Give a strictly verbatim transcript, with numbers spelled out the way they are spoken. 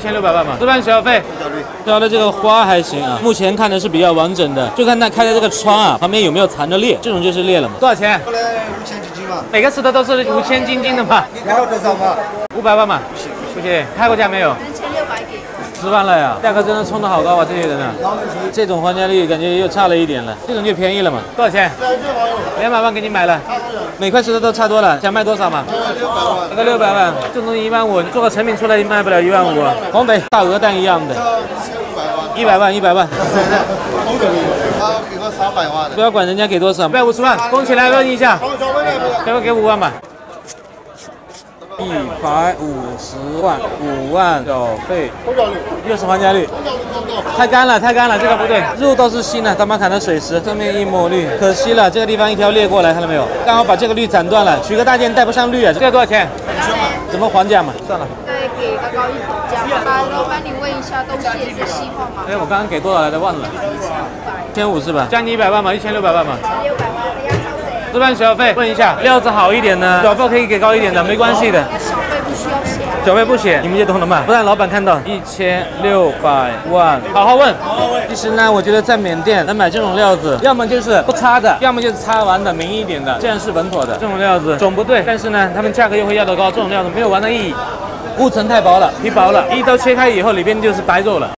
千六百万嘛，置办小费。挑的这个花还行啊，目前看的是比较完整的，就看它开的这个窗啊，旁边有没有藏着裂，这种就是裂了嘛。多少钱？ 过来五千几斤嘛。 每个石头都是五千斤斤的嘛。 你还要多少嘛？ 五百万嘛。不行，开过价没有？ 三千六百给。 十万了呀，价格真的冲得好高啊！这些人啊，这种还价率感觉又差了一点了，这种就便宜了嘛。多少钱？两百万给你买了，每块石头都差多了，想卖多少嘛？这个六百万，这种一万五，做个成品出来卖不了一万五。黄北大鹅蛋一样的，一百万，一百万。 他给个三百万的， 不要管人家给多少，一百五十万，封起来问一下，给我给五万吧。一百五十万，五万小费，又是还价率，太干了，太干了，这个不对。肉倒是新的，他妈砍的水石，上面一抹绿，可惜了，这个地方一条裂过来，看到没有？刚好把这个绿斩断了，取个大件带不上绿啊，这个多少钱？怎么还价嘛？算了。 再给个高一口价，老板你问一下，东西也是细化吗？ 哎，我刚刚给多少来着？忘了。一千五是吧？加你一百万嘛，一千六百万嘛。 六百万的呀，小费。 置办小费，问一下，料子好一点呢，小费可以给高一点的，没关系的。 小费不需要写。 小费不写，你们就懂了嘛，不然老板看到一千六百万，好好问。其实呢，我觉得在缅甸能买这种料子，要么就是不擦的，要么就是擦完的明一点的，这样是稳妥的。这种料子种不对，但是呢，他们价格又会要得高，这种料子没有玩的意义，物层太薄了，皮薄了，一刀切开以后里边就是白肉了。